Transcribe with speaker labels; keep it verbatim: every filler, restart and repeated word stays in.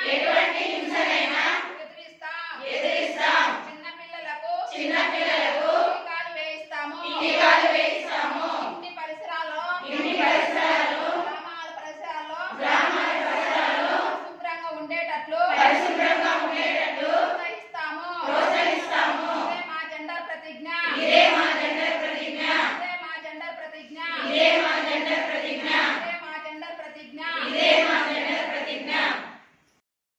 Speaker 1: ఎటువంటి హింసనైనా
Speaker 2: ఎదిరిస్తాం
Speaker 1: ఎదిరిస్తాం
Speaker 2: చిన్న పిల్లలకు
Speaker 1: చిన్న పిల్లలకు
Speaker 2: టీకాలు వేయిస్తాము
Speaker 1: టీకాలు వేయిస్తాము
Speaker 2: ఇంటి పరిసరాల్లో
Speaker 1: ఇంటి పరిసరాలు
Speaker 2: గ్రామాల పరిసరాల్లో
Speaker 1: గ్రామాల పరిసరాలు
Speaker 2: శుభ్రంగా ఉండేటట్లు